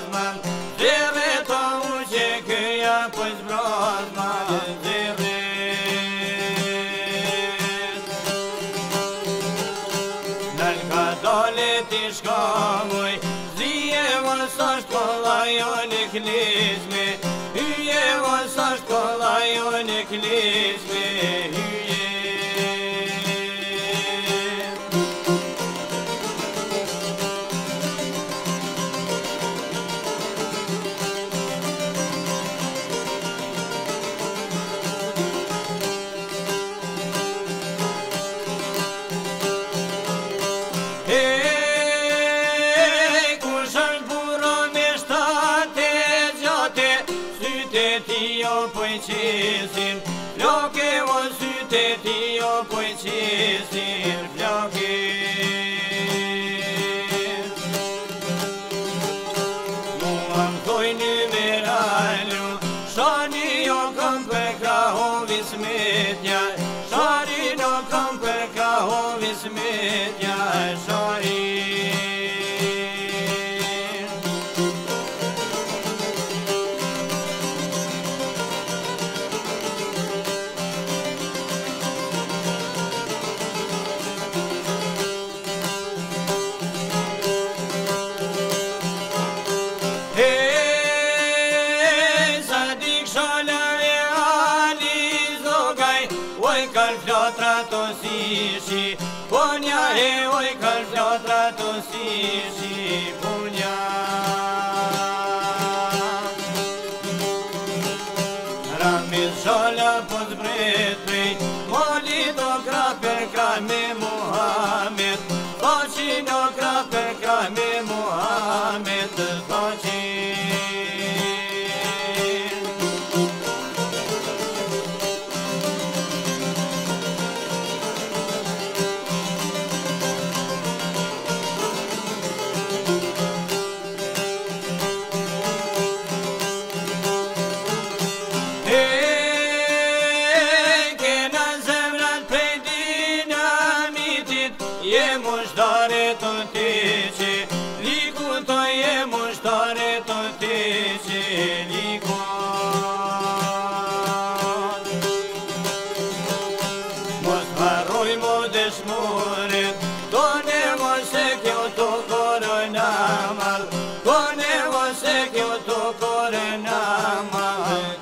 brozma, zire të uqe këja pëjt brozma, zire. Nën ka dole t'i shkamuj, zije vësasht kollaj o në klizme, hyje vësasht kollaj o në klizme, hyje. Floke o syte ti o pojqisin floke. Mua m'thoj numeralu, shani jo kam për krahovi smetja, shari no kam për krahovi smetja, shari. Oj kal flotra to sishi, punja he, oj kal flotra to sishi, punja. Ramit shola po zbret prej, moli do kra per kra me Muhammed, thoqi do kra per kra me Muhammed, thoqi. Je mushtare të teqe, liku të je mushtare të teqe, liku. Mos harroj mo dëshmoret, tone mos e kjo të korona mal, tone mos e kjo të korona mal.